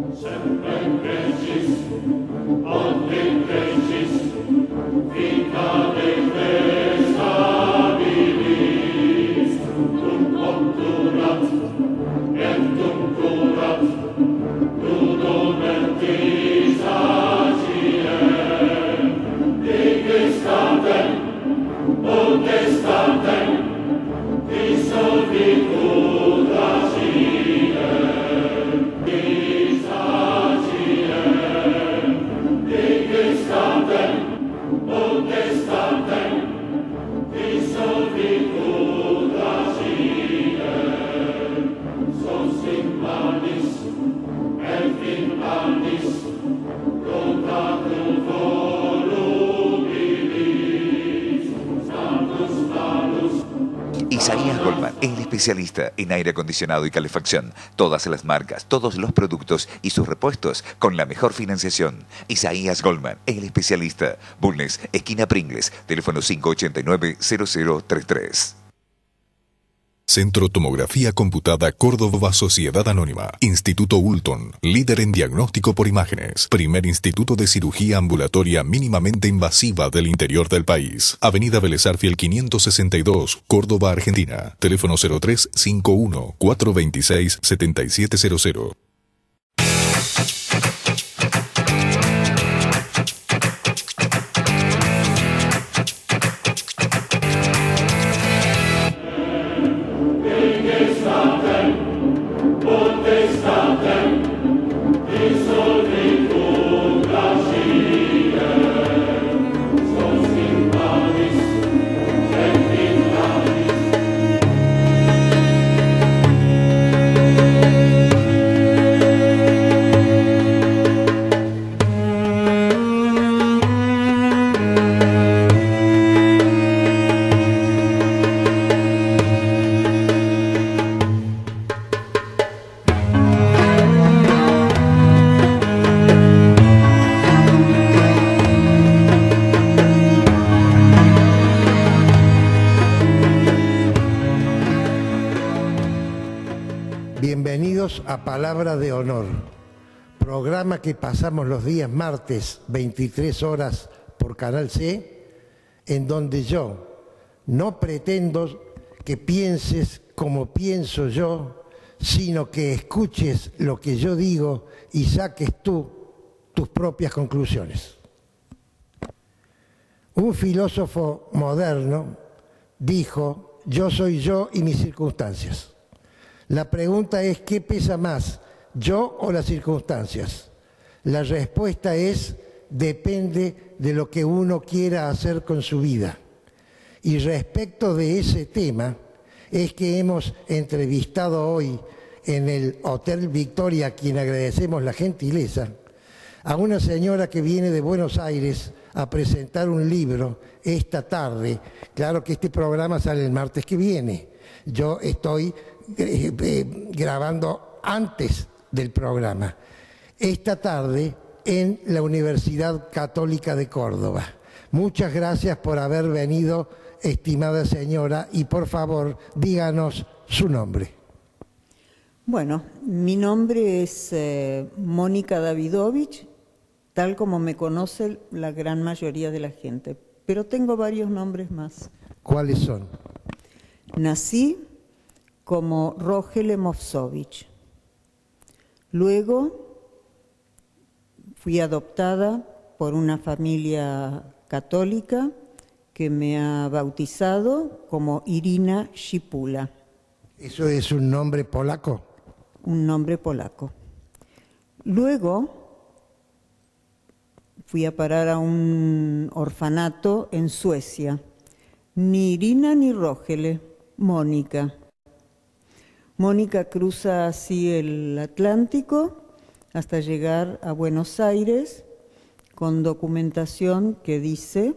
Isaías Goldman, el especialista en aire acondicionado y calefacción. Todas las marcas, todos los productos y sus repuestos con la mejor financiación. Isaías Goldman, el especialista. Bulnes, esquina Pringles, teléfono 589-0033. Centro Tomografía Computada Córdoba Sociedad Anónima. Instituto Ulton, líder en diagnóstico por imágenes. Primer instituto de cirugía ambulatoria mínimamente invasiva del interior del país. Avenida Vélez Arfiel 562, Córdoba, Argentina. Teléfono 0351-426-7700. Bienvenidos a Palabra de Honor, programa que pasamos los días martes, 23 horas por Canal C, en donde yo no pretendo que pienses como pienso yo, sino que escuches lo que yo digo y saques tú tus propias conclusiones. Un filósofo moderno dijo: yo soy yo y mis circunstancias. La pregunta es: ¿qué pesa más, yo o las circunstancias? La respuesta es: depende de lo que uno quiera hacer con su vida. Y respecto de ese tema, es que hemos entrevistado hoy en el Hotel Victoria, a quien agradecemos la gentileza, a una señora que viene de Buenos Aires a presentar un libro esta tarde. Claro que este programa sale el martes que viene. Yo estoy grabando antes del programa. Esta tarde en la Universidad Católica de Córdoba. Muchas gracias por haber venido, estimada señora, y por favor, díganos su nombre. Bueno, mi nombre es Mónica Davidovich, tal como me conoce la gran mayoría de la gente, pero tengo varios nombres más. ¿Cuáles son? Nací como Rohele Movsovich. Luego fui adoptada por una familia católica que me ha bautizado como Irina Shipula. ¿Eso es un nombre polaco? Un nombre polaco. Luego fui a parar a un orfanato en Suecia. Ni Irina ni Rohele, Mónica. Mónica cruza así el Atlántico hasta llegar a Buenos Aires con documentación que dice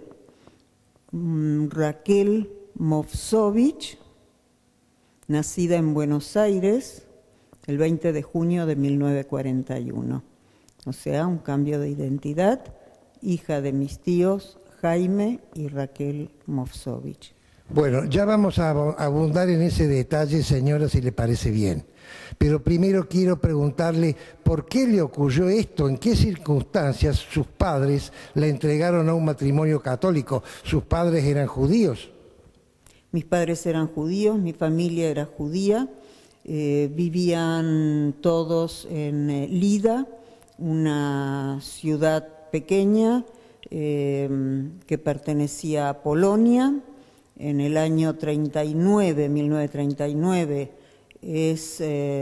Raquel Movsovich, nacida en Buenos Aires el 20 de junio de 1941. O sea, un cambio de identidad, hija de mis tíos Jaime y Raquel Movsovich. Bueno, ya vamos a abundar en ese detalle, señora, si le parece bien. Pero primero quiero preguntarle por qué le ocurrió esto, en qué circunstancias sus padres la entregaron a un matrimonio católico. ¿Sus padres eran judíos? Mis padres eran judíos, mi familia era judía, vivían todos en Lida, una ciudad pequeña que pertenecía a Polonia. En el año 1939, es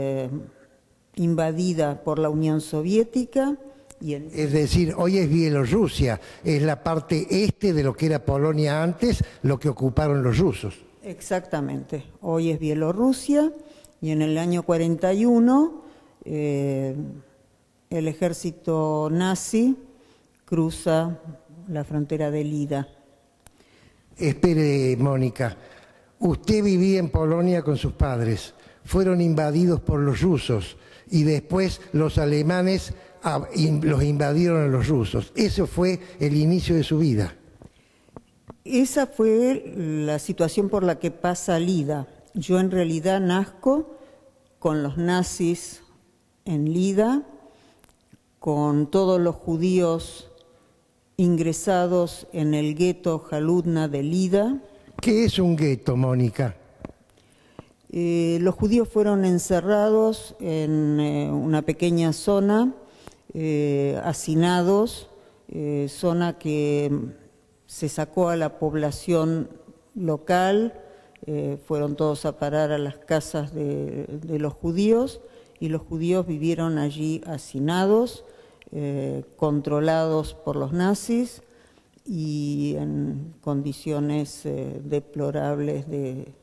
invadida por la Unión Soviética. Es decir, hoy es Bielorrusia, es la parte este de lo que era Polonia antes, lo que ocuparon los rusos. Exactamente, hoy es Bielorrusia y en el año 41 el ejército nazi cruza la frontera de Lida. Espere, Mónica, usted vivía en Polonia con sus padres, fueron invadidos por los rusos y después los alemanes los invadieron a los rusos. Eso fue el inicio de su vida. Esa fue la situación por la que pasa Lida. Yo en realidad nazco con los nazis en Lida, con todos los judíos ingresados en el gueto Jaludna de Lida. ¿Qué es un gueto, Mónica? Los judíos fueron encerrados en una pequeña zona, hacinados, zona que se sacó a la población local, fueron todos a parar a las casas de los judíos y los judíos vivieron allí hacinados, controlados por los nazis y en condiciones deplorables de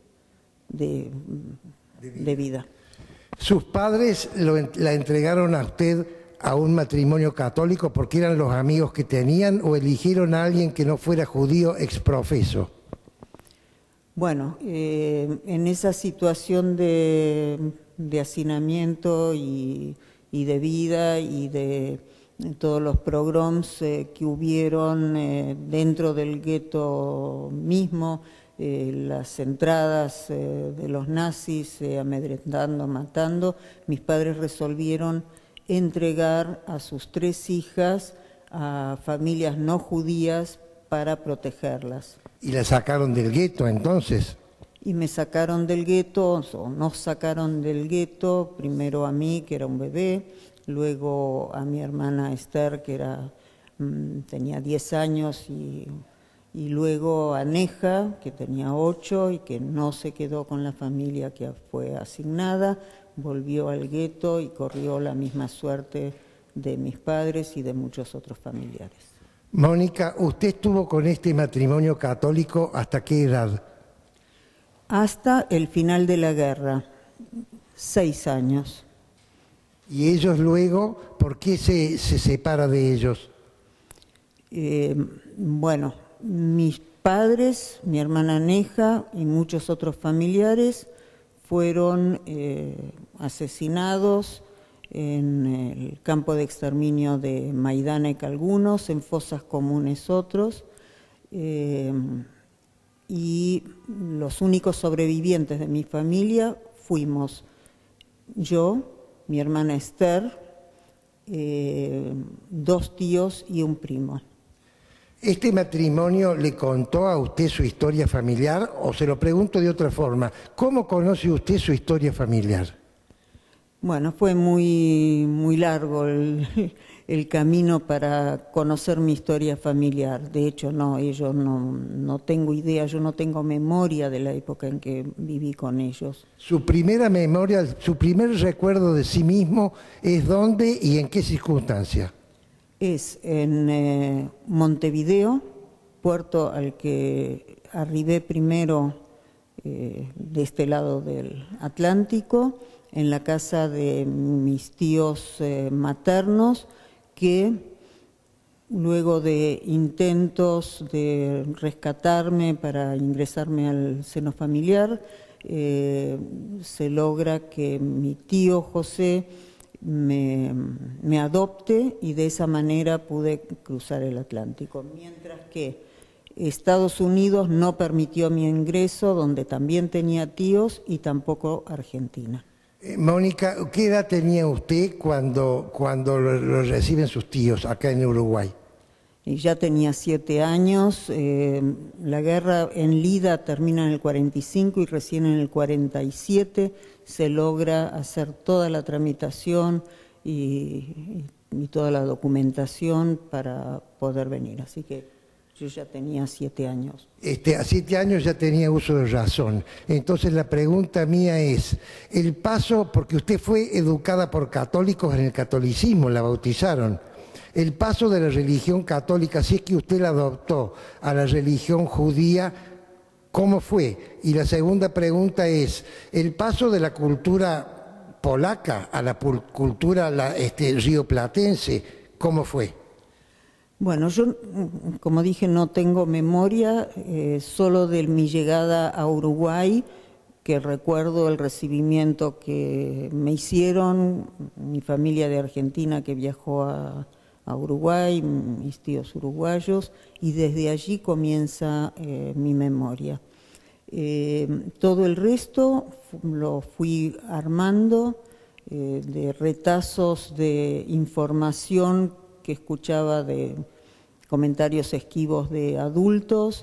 vida. ¿Sus padres la entregaron a usted a un matrimonio católico porque eran los amigos que tenían o eligieron a alguien que no fuera judío exprofeso? Bueno, en esa situación de hacinamiento y de vida y de todos los pogroms que hubieron dentro del gueto mismo, las entradas de los nazis amedrentando, matando, mis padres resolvieron entregar a sus 3 hijas a familias no judías para protegerlas. ¿Y la sacaron del gueto entonces? Y me sacaron del gueto, o nos sacaron del gueto, primero a mí, que era un bebé, luego a mi hermana Esther, que tenía 10 años, y luego a Neja, que tenía 8 y que no se quedó con la familia que fue asignada, volvió al gueto y corrió la misma suerte de mis padres y de muchos otros familiares. Mónica, ¿usted estuvo con este matrimonio católico hasta qué edad? Hasta el final de la guerra, 6 años. ¿Y ellos luego, por qué se separa de ellos? Bueno, mis padres, mi hermana Neja y muchos otros familiares fueron asesinados en el campo de exterminio de Majdanek algunos, en fosas comunes otros, y los únicos sobrevivientes de mi familia fuimos yo, mi hermana Esther, 2 tíos y un primo. ¿Este matrimonio le contó a usted su historia familiar o se lo pregunto de otra forma? ¿Cómo conoce usted su historia familiar? Bueno, fue muy largo el camino para conocer mi historia familiar. De hecho, ellos no tengo idea, yo no tengo memoria de la época en que viví con ellos. ¿Su primera memoria, su primer recuerdo de sí mismo es dónde y en qué circunstancia? Es en Montevideo, puerto al que arribé primero de este lado del Atlántico, en la casa de mis tíos maternos, que luego de intentos de rescatarme para ingresarme al seno familiar, se logra que mi tío José me adopte y de esa manera pude cruzar el Atlántico. Mientras que Estados Unidos no permitió mi ingreso, donde también tenía tíos, y tampoco Argentina. Mónica, ¿qué edad tenía usted cuando lo reciben sus tíos acá en Uruguay? Y ya tenía 7 años, la guerra en Lida termina en el 45 y recién en el 47 se logra hacer toda la tramitación y toda la documentación para poder venir. Así que yo ya tenía 7 años. A 7 años ya tenía uso de razón. Entonces la pregunta mía es, el paso, porque usted fue educada por católicos en el catolicismo, la bautizaron. El paso de la religión católica, si es que usted la adoptó, a la religión judía, ¿cómo fue? Y la segunda pregunta es, el paso de la cultura polaca a la cultura rioplatense, ¿cómo fue? Bueno, yo, como dije, no tengo memoria, solo de mi llegada a Uruguay, que recuerdo el recibimiento que me hicieron, mi familia de Argentina que viajó a Uruguay, mis tíos uruguayos, y desde allí comienza mi memoria. Todo el resto lo fui armando de retazos de información que escuchaba, de comentarios esquivos de adultos,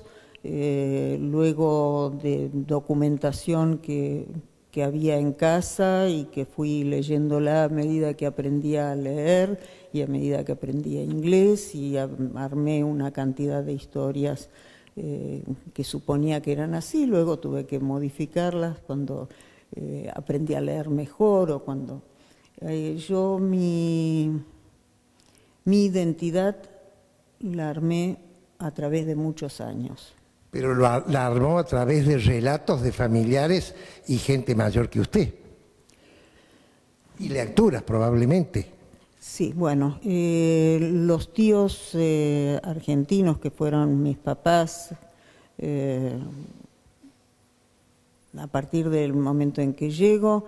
luego de documentación que había en casa y que fui leyéndola a medida que aprendía a leer y a medida que aprendía inglés, y armé una cantidad de historias que suponía que eran así. Luego tuve que modificarlas cuando aprendí a leer mejor o cuando yo mi identidad la armé a través de muchos años. Pero la armó a través de relatos de familiares y gente mayor que usted. Y lecturas, probablemente. Sí, bueno, los tíos argentinos, que fueron mis papás, a partir del momento en que llego,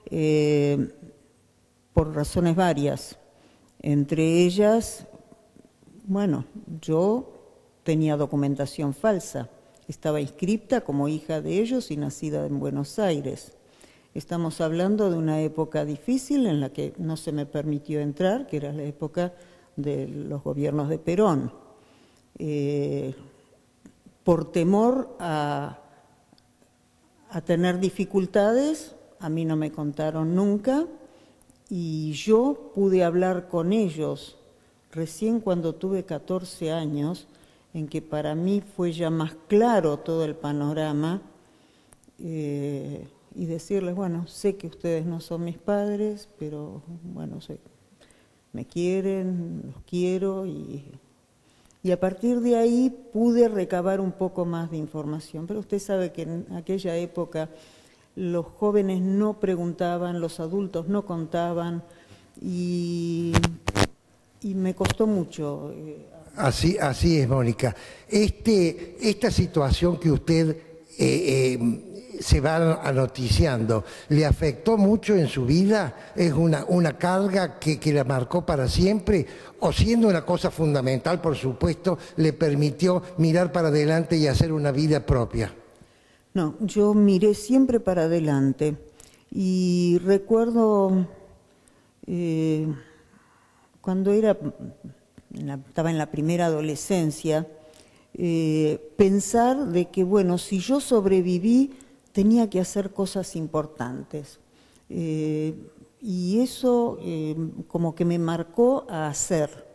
por razones varias, entre ellas, bueno, yo tenía documentación falsa. Estaba inscripta como hija de ellos y nacida en Buenos Aires. Estamos hablando de una época difícil en la que no se me permitió entrar, que era la época de los gobiernos de Perón. Por temor a tener dificultades, a mí no me contaron nunca, y yo pude hablar con ellos recién cuando tuve 14 años, en que para mí fue ya más claro todo el panorama, y decirles, bueno, sé que ustedes no son mis padres, pero bueno, me quieren, los quiero, y a partir de ahí pude recabar un poco más de información. Pero usted sabe que en aquella época los jóvenes no preguntaban, los adultos no contaban, y me costó mucho. Así es, Mónica. Esta situación que usted se va anoticiando, ¿le afectó mucho en su vida? ¿Es una carga que la marcó para siempre? ¿O siendo una cosa fundamental, por supuesto, le permitió mirar para adelante y hacer una vida propia? No, yo miré siempre para adelante. Y recuerdo cuando estaba en la primera adolescencia, pensar de que, bueno, si yo sobreviví, tenía que hacer cosas importantes. Y eso como que me marcó a ser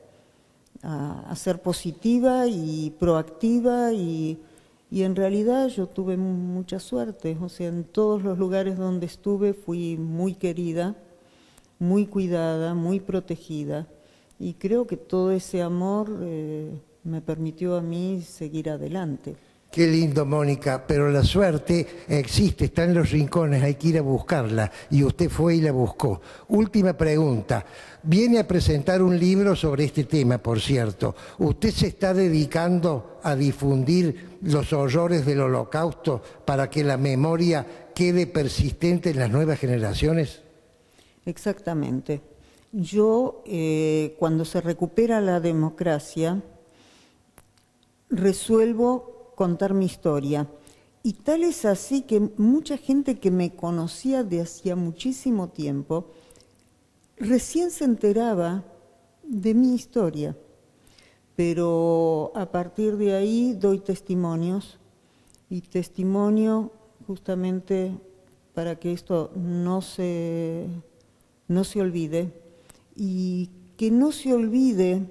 positiva y proactiva, y en realidad yo tuve mucha suerte. O sea, en todos los lugares donde estuve fui muy querida, muy cuidada, muy protegida, y creo que todo ese amor me permitió a mí seguir adelante. Qué lindo, Mónica, pero la suerte existe, está en los rincones, hay que ir a buscarla, y usted fue y la buscó. Última pregunta, viene a presentar un libro sobre este tema, por cierto. ¿Usted se está dedicando a difundir los horrores del Holocausto para que la memoria quede persistente en las nuevas generaciones? Exactamente. Yo, cuando se recupera la democracia, resuelvo contar mi historia. Y tal es así que mucha gente que me conocía de hacía muchísimo tiempo, recién se enteraba de mi historia. Pero a partir de ahí doy testimonios, y testimonio justamente para que esto no se olvide, y que no se olvide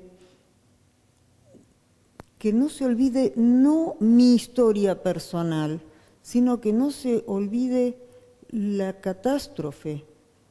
no mi historia personal, sino que no se olvide la catástrofe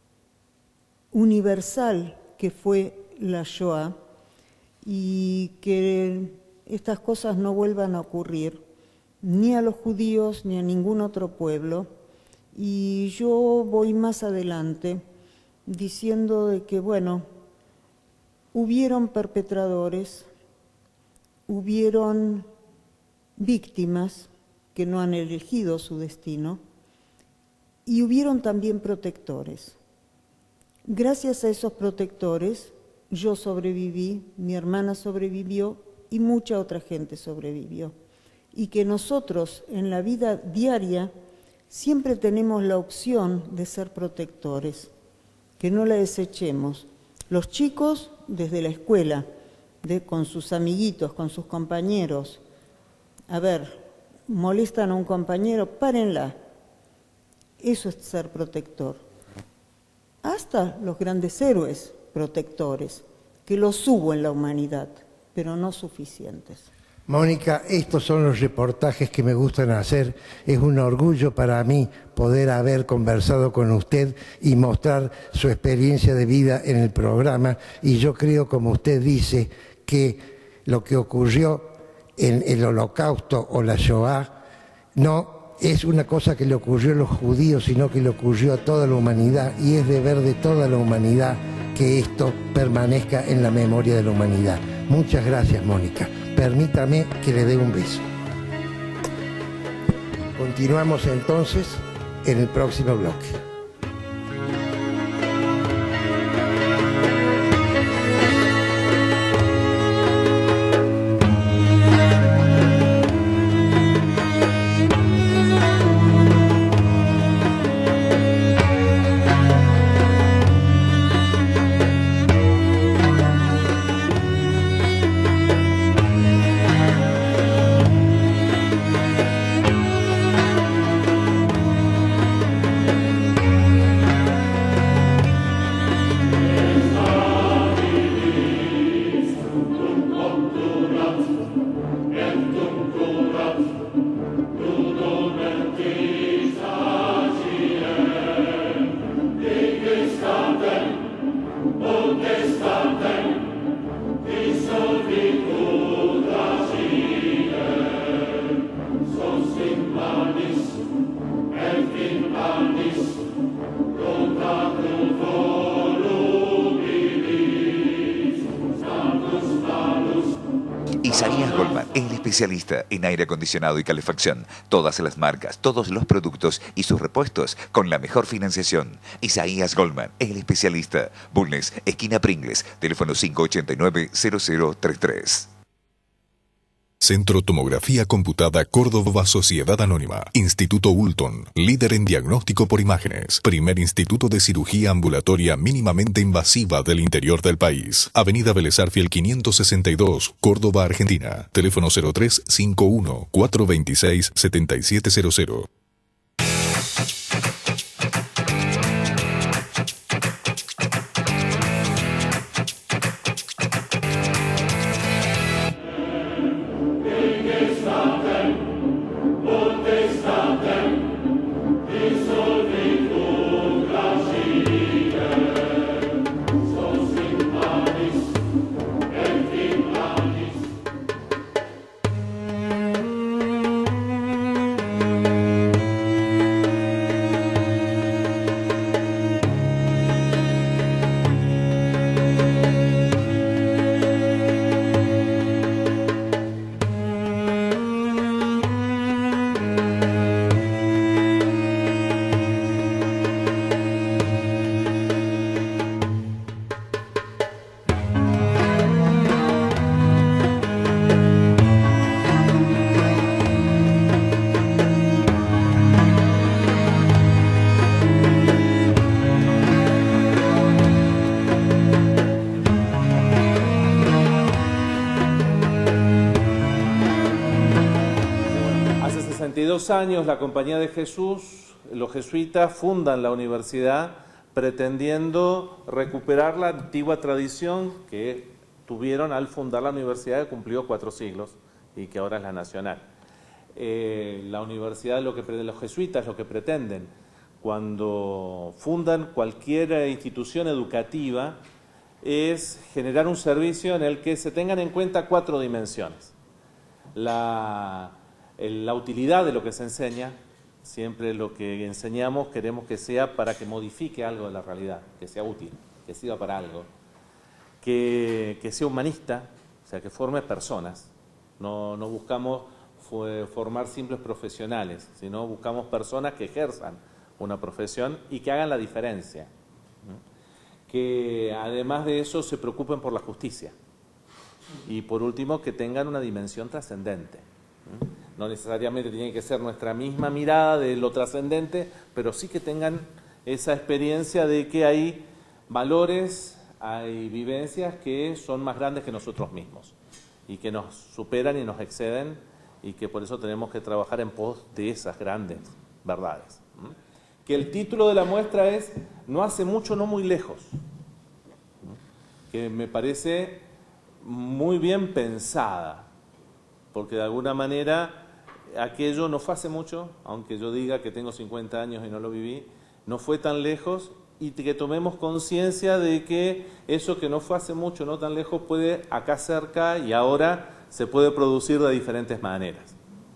universal que fue la Shoah, y que estas cosas no vuelvan a ocurrir ni a los judíos ni a ningún otro pueblo. Y yo voy más adelante diciendo de que, bueno, hubieron perpetradores, hubieron víctimas que no han elegido su destino, y hubieron también protectores. Gracias a esos protectores, yo sobreviví, mi hermana sobrevivió y mucha otra gente sobrevivió. Y que nosotros en la vida diaria siempre tenemos la opción de ser protectores, que no la desechemos. Los chicos desde la escuela, con sus amiguitos, con sus compañeros. A ver, molestan a un compañero, párenla. Eso es ser protector. Hasta los grandes héroes protectores, que los hubo en la humanidad, pero no suficientes. Mónica, estos son los reportajes que me gustan hacer. Es un orgullo para mí poder haber conversado con usted y mostrar su experiencia de vida en el programa. Y yo creo, como usted dice, que lo que ocurrió en el Holocausto o la Shoah no es una cosa que le ocurrió a los judíos, sino que le ocurrió a toda la humanidad, y es deber de toda la humanidad que esto permanezca en la memoria de la humanidad. Muchas gracias, Mónica. Permítame que le dé un beso. Continuamos entonces en el próximo bloque. Isaías Goldman, el especialista en aire acondicionado y calefacción. Todas las marcas, todos los productos y sus repuestos con la mejor financiación. Isaías Goldman, el especialista. Bulnes, esquina Pringles, teléfono 589-0033. Centro Tomografía Computada Córdoba Sociedad Anónima. Instituto Ulton, líder en diagnóstico por imágenes. Primer instituto de cirugía ambulatoria mínimamente invasiva del interior del país. Avenida Vélez Arfiel 562, Córdoba, Argentina. Teléfono 0351-426-7700. 42 años la Compañía de Jesús, los jesuitas fundan la universidad pretendiendo recuperar la antigua tradición que tuvieron al fundar la universidad, que cumplió 4 siglos y que ahora es la nacional. La universidad, los jesuitas lo que pretenden cuando fundan cualquier institución educativa es generar un servicio en el que se tengan en cuenta 4 dimensiones. La utilidad de lo que se enseña, siempre lo que enseñamos queremos que sea para que modifique algo de la realidad, que sea útil, que sirva para algo, que sea humanista, o sea, que forme personas. No buscamos formar simples profesionales, sino buscamos personas que ejerzan una profesión y que hagan la diferencia. Que además de eso se preocupen por la justicia. Y por último, que tengan una dimensión trascendente. No necesariamente tiene que ser nuestra misma mirada de lo trascendente, pero sí que tengan esa experiencia de que hay valores, hay vivencias que son más grandes que nosotros mismos y que nos superan y nos exceden, y que por eso tenemos que trabajar en pos de esas grandes verdades. Que el título de la muestra es No hace mucho, no muy lejos, que me parece muy bien pensada, porque de alguna manera aquello no fue hace mucho, aunque yo diga que tengo 50 años y no lo viví, no fue tan lejos, y que tomemos conciencia de que eso que no fue hace mucho, no tan lejos, puede acá cerca y ahora se puede producir de diferentes maneras.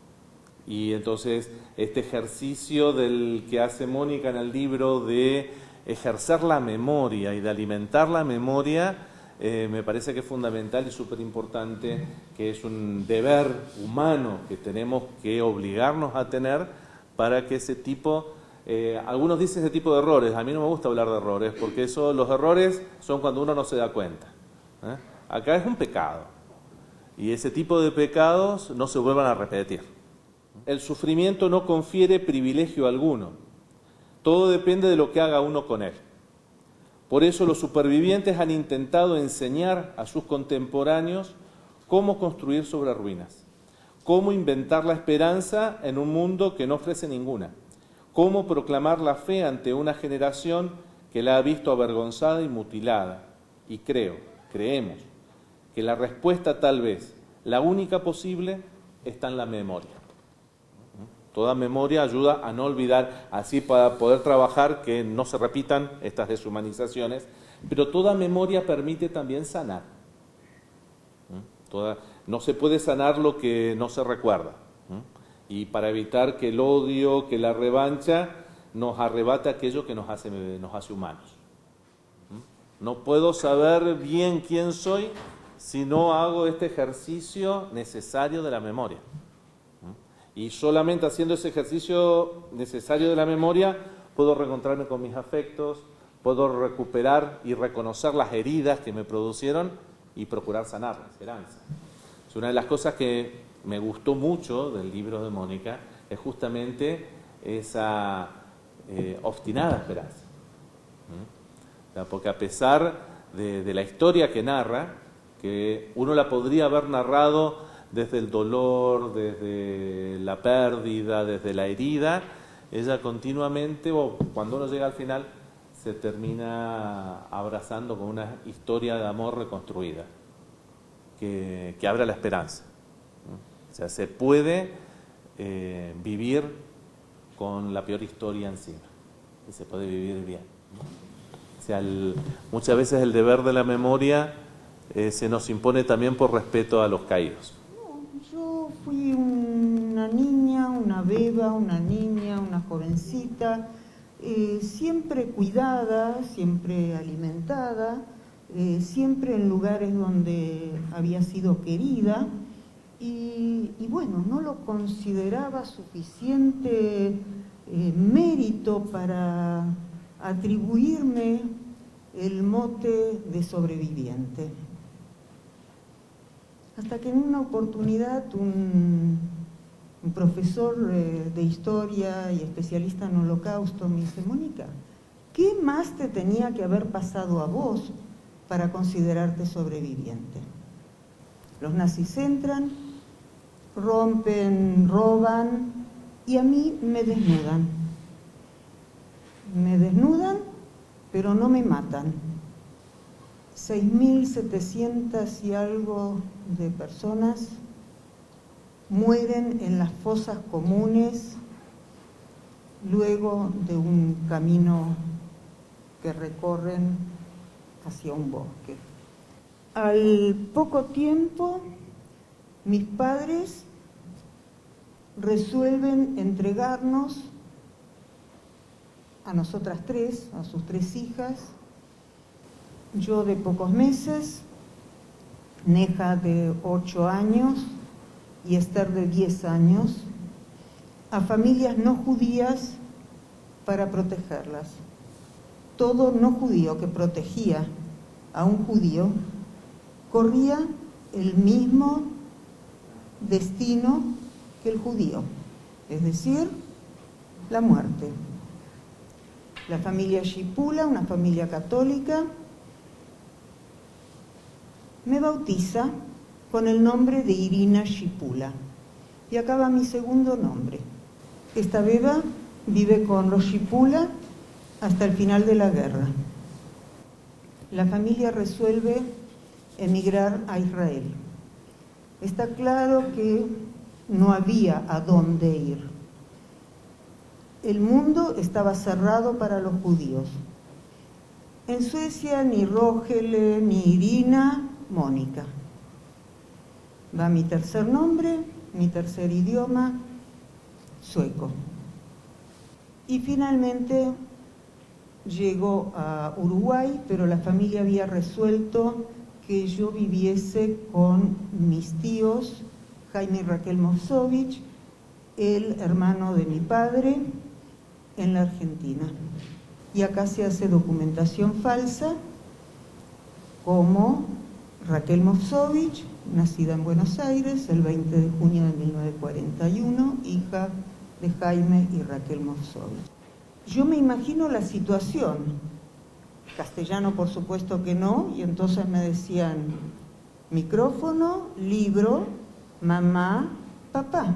Y entonces este ejercicio del que hace Mónica en el libro de ejercer la memoria y de alimentar la memoria, me parece que es fundamental y súper importante, que es un deber humano que tenemos que obligarnos a tener para que ese tipo, algunos dicen ese tipo de errores, a mí no me gusta hablar de errores, porque los errores son cuando uno no se da cuenta. Acá es un pecado, y ese tipo de pecados no se vuelvan a repetir. El sufrimiento no confiere privilegio alguno, todo depende de lo que haga uno con él. Por eso los supervivientes han intentado enseñar a sus contemporáneos cómo construir sobre ruinas, cómo inventar la esperanza en un mundo que no ofrece ninguna, cómo proclamar la fe ante una generación que la ha visto avergonzada y mutilada. Y creemos, que la respuesta tal vez, la única posible, está en la memoria. Toda memoria ayuda a no olvidar, así para poder trabajar que no se repitan estas deshumanizaciones, pero toda memoria permite también sanar. No se puede sanar lo que no se recuerda. Y para evitar que el odio, que la revancha, nos arrebate aquello que nos hace humanos. No puedo saber bien quién soy si no hago este ejercicio necesario de la memoria. Y solamente haciendo ese ejercicio necesario de la memoria puedo reencontrarme con mis afectos, puedo recuperar y reconocer las heridas que me produjeron y procurar sanar la esperanza. Es una de las cosas que me gustó mucho del libro de Mónica, es justamente esa obstinada esperanza. Porque a pesar de la historia que narra, que uno la podría haber narrado desde el dolor, desde la pérdida, desde la herida, ella continuamente, cuando uno llega al final, se termina abrazando con una historia de amor reconstruida, que abre la esperanza. O sea, se puede vivir con la peor historia encima, y se puede vivir bien. O sea, muchas veces el deber de la memoria se nos impone también por respeto a los caídos. Yo fui una niña, una beba, una niña, una jovencita, siempre cuidada, siempre alimentada, siempre en lugares donde había sido querida, y bueno, no lo consideraba suficiente mérito para atribuirme el mote de sobreviviente. Hasta que en una oportunidad un profesor de historia y especialista en Holocausto me dice: Mónica, ¿qué más te tenía que haber pasado a vos para considerarte sobreviviente? Los nazis entran, rompen, roban, y a mí me desnudan. Me desnudan, pero no me matan. 6.700 y algo de personas mueren en las fosas comunes luego de un camino que recorren hacia un bosque. Al poco tiempo, mis padres resuelven entregarnos a nosotras tres, a sus 3 hijas, yo de pocos meses, Neja de 8 años y Esther de 10 años, a familias no judías para protegerlas. Todo no judío que protegía a un judío corría el mismo destino que el judío, es decir, la muerte. La familia Shipula, una familia católica, me bautiza con el nombre de Irina Shipula. Y acá va mi segundo nombre. Esta beba vive con los Shipula hasta el final de la guerra. La familia resuelve emigrar a Israel. Está claro que no había a dónde ir. El mundo estaba cerrado para los judíos. En Suecia ni Rogele, ni Irina, Mónica. Va mi tercer nombre, mi tercer idioma, sueco. Y finalmente llegó a Uruguay, pero la familia había resuelto que yo viviese con mis tíos, Jaime y Raquel Mosovich, el hermano de mi padre, en la Argentina. Y acá se hace documentación falsa, como Raquel Mosovich, nacida en Buenos Aires el 20 de junio de 1941, hija de Jaime y Raquel Mosovich. Yo me imagino la situación, castellano por supuesto que no, y entonces me decían micrófono, libro, mamá, papá.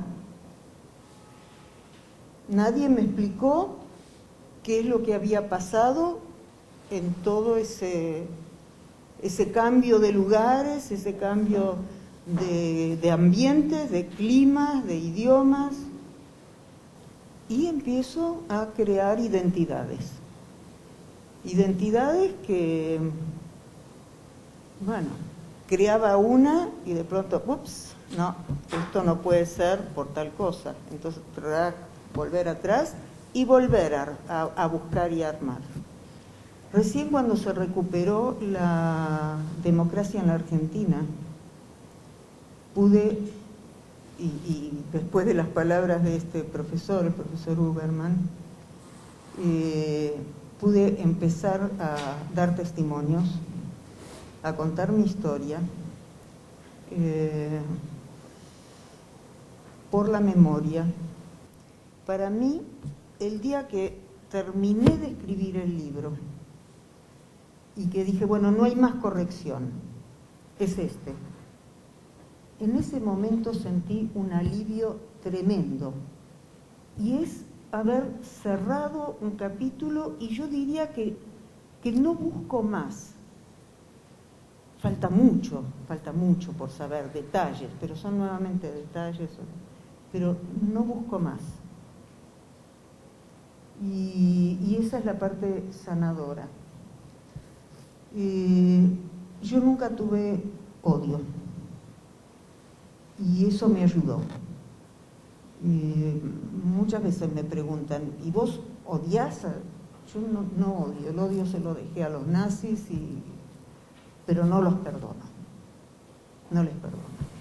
Nadie me explicó qué es lo que había pasado en todo ese cambio de lugares, ese cambio de ambientes, de climas, de idiomas. Y empiezo a crear identidades. Identidades que, bueno, creaba una y de pronto, ups, no, esto no puede ser por tal cosa. Entonces, volver atrás y volver a buscar y armar. Recién cuando se recuperó la democracia en la Argentina, pude, y después de las palabras de este profesor, el profesor Uberman, pude empezar a dar testimonios, a contar mi historia, por la memoria. Para mí, el día que terminé de escribir el libro y que dije, bueno, no hay más corrección, es este. En ese momento sentí un alivio tremendo y es haber cerrado un capítulo y yo diría que no busco más. Falta mucho por saber detalles, pero son nuevamente detalles, pero no busco más. Y esa es la parte sanadora. Yo nunca tuve odio y eso me ayudó. Muchas veces me preguntan, ¿y vos odiás? Yo no odio, el odio se lo dejé a los nazis, pero no los perdono, no les perdono.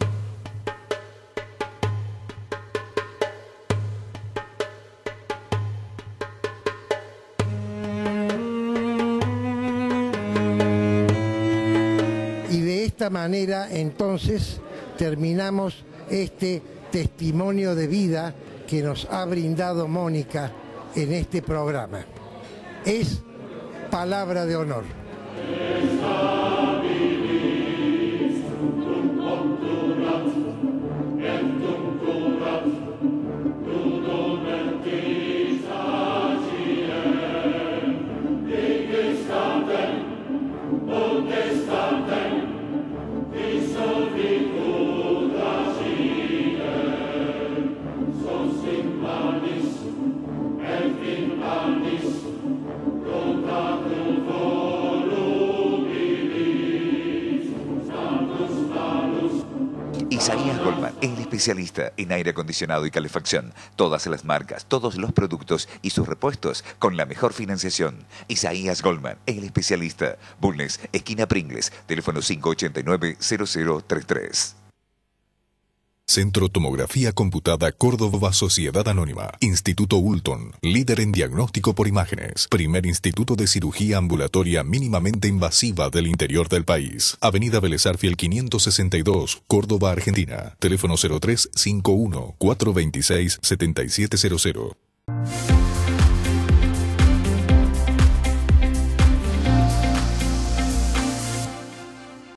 De esta manera, entonces, terminamos este testimonio de vida que nos ha brindado Mónica en este programa. Es palabra de honor. Culturat, et cum curat, Isaías Goldman, el especialista en aire acondicionado y calefacción. Todas las marcas, todos los productos y sus repuestos con la mejor financiación. Isaías Goldman, el especialista. Bulnes, esquina Pringles, teléfono 589-0033. Centro Tomografía Computada Córdoba Sociedad Anónima. Instituto Ulton, líder en diagnóstico por imágenes. Primer instituto de cirugía ambulatoria mínimamente invasiva del interior del país. Avenida Vélez Arfiel 562, Córdoba, Argentina. Teléfono 0351 426 7700.